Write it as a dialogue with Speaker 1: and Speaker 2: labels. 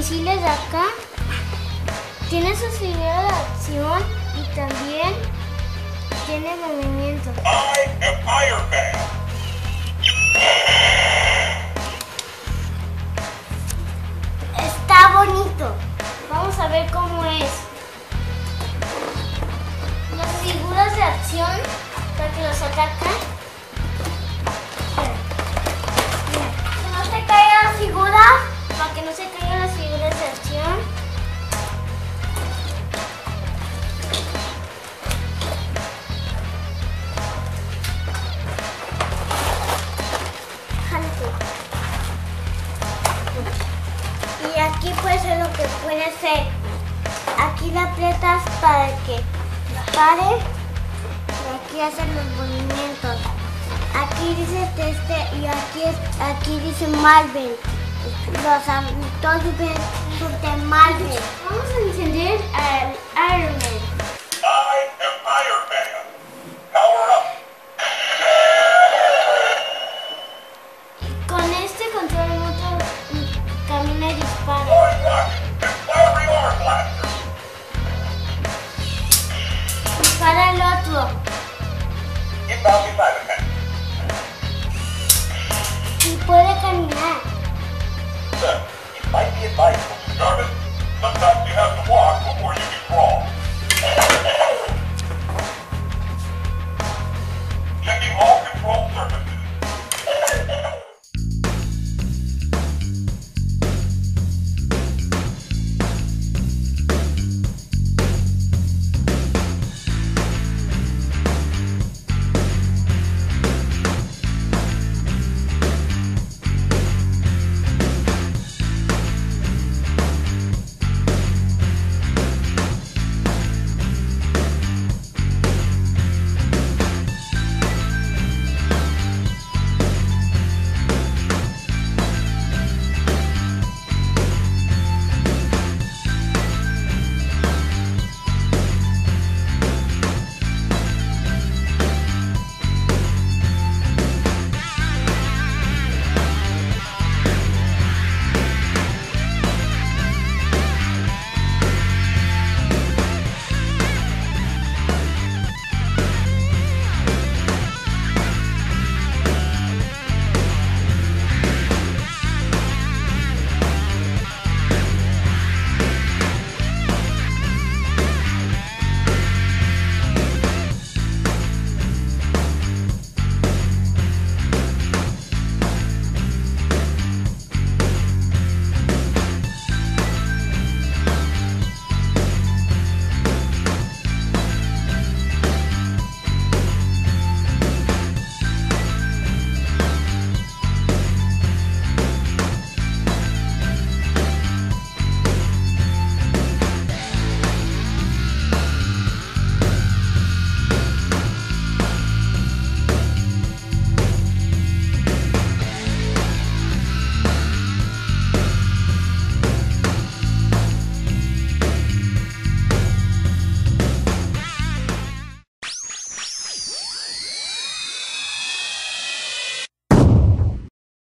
Speaker 1: misiles de acá. Tiene su figura de acción y también tiene movimiento.
Speaker 2: I am Iron Man.
Speaker 1: Está bonito. Vamos a ver cómo es. Las figuras de acción para que los atacan. Que no se caigan las figuras. Para que no se caigan las figuras de acción. Y aquí puede ser lo que puede ser. Aquí la aprietas para que pare y aquí hacen los movimientos. Aquí dice y aquí dice Marvel. Los todos de Marvel. Vamos a encender al Iron Man.
Speaker 2: I am Iron Man. Power up.
Speaker 1: Con este control remoto camina y dispara.
Speaker 2: Throwing rocket and firing arm blaster.
Speaker 1: Dispara el otro.
Speaker 2: Inbound cyber attack.
Speaker 1: Y puede caminar.
Speaker 2: Sir, it might be advisable to start it. Sometimes you have to walk before you can crawl.